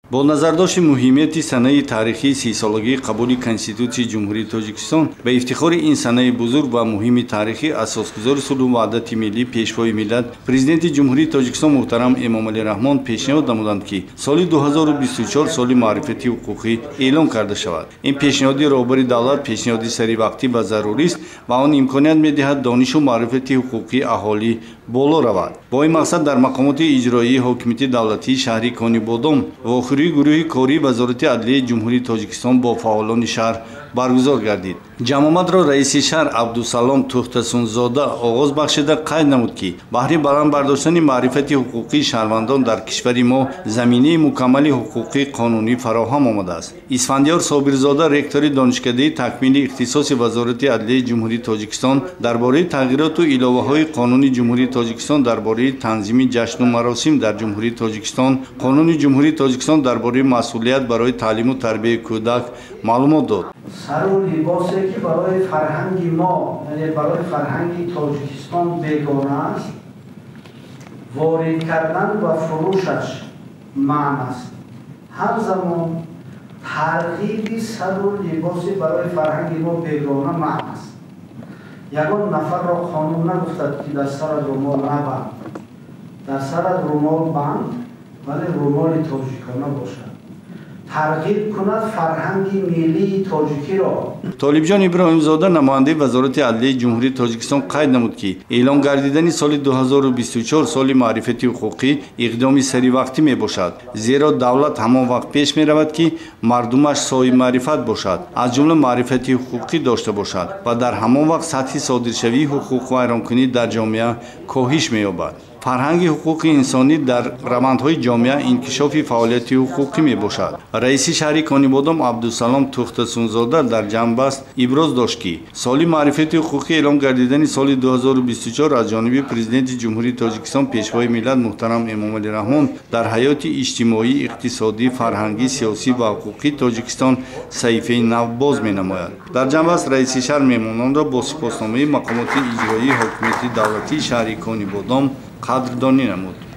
бо назардошти муҳимияти санаи таърихии 30-солагии қабули Конститутсияи Ҷумҳурии Тоҷикистон ба ифтихори ин санаи бузург ва муҳими таърихӣ асосгузори сулҳу ваҳдати миллӣ пешвои миллат Президенти Ҷумҳурии Тоҷикистон муҳтарам Эмомалӣ Раҳмон пешниҳод намуданд ки соли 2024 соли маърифати ҳуқуқӣ эълон карда шавад. Ин пешниҳоди роҳбари давлат пешниҳоди саривақтӣ ва зарурист ва он имконият медиҳад донишу маърифати ҳуқуқии аҳолӣ боло равад. Бо ин мақсад дар мақомоти иҷроии ҳокимияти давлатии шаҳри Конибодом ва охирии гурӯҳи кории Вазорати Адлияи Ҷумҳурии Тоҷикистон бо фаъолони шаҳр баргузор гардид. Ҷамъомадро раиси шаҳр Абдусалом Тухтасунзода оғоз бахшида қайд намуд ки баҳри баланд бардоштани маърифати ҳуқуқии шаҳрвандон дар кишвари мо заминаи мукаммали ҳуқуқи қонунӣ фароҳам омадааст. Исфандиёр Собирзода, ректори донишкадаи такмили ихтисоси Вазорати Адлияи Ҷумҳурии Тоҷикистон дар бораи тағйироту иловаҳои Қонуни Ҷумҳурии Тоҷикистон дар бораи танзими ҷашну маросим дар Ҷумҳурии Тоҷикистон, Қонуни Ҷумҳурии Тоҷикистон дар бораи масъулият барои таълиму тарбияи кӯдак маълумот дод. Сару либосе ки барои фарҳанги мо, яъне барои фарҳанги Тоҷикистон бегона аст, ворид кардан ва фурӯшаш маън аст. ҳар замон тарғиби сару либоси барои фарҳанги мо бегона маън аст. ягон нафарро қонун нагуфтад ки дар сарат румол набанд. дар сарат румол банд, вале румоли тоҷикона бошад. тарғиб кунад фарҳанги миллии тоҷикиро. Толибҷон Иброҳимзода, намояндаи Вазорати Адлияи Ҷумҳурии Тоҷикистон қайд намуд ки эълон гардидани соли 2024 соли маърифати ҳуқуқӣ иқдоми саривақтӣ мебошад, зеро давлат ҳамон вақт пеш меравад ки мардумаш соҳиби маърифат бошад, аз ҷумла маърифати ҳуқуқӣ дошта бошад ва дар ҳамон вақт сатҳи содиршавии ҳуқуқ вайронкунӣ дар ҷомеа коҳиш меёбад. фарҳанги ҳуқуқи инсонӣ дар равандҳои ҷомеа инкишофи фаъолияти ҳуқуқӣ мебошад. раиси шаҳри Конибодом Абдусалом Тухтасунзода дар ҷанбаст иброз дошт ки соли маърифати ҳуқуқӣ эълон гардидани соли 2024 аз ҷониби Президенти Ҷумҳурии Тоҷикистон пешвои миллат муҳтарам Эмомалӣ Раҳмон дар ҳаёти иҷтимоӣ, иқтисодӣ, фарҳангӣ, сиёсӣ ва ҳуқуқии Тоҷикистон саҳифаи нав боз менамояд. дар ҷанбаст раиси шаҳр меҳмононро бо сипосномаи мақомоти иҷроии ҳокимияти давлатии шаҳри Конибодом қадрдонӣ намуд.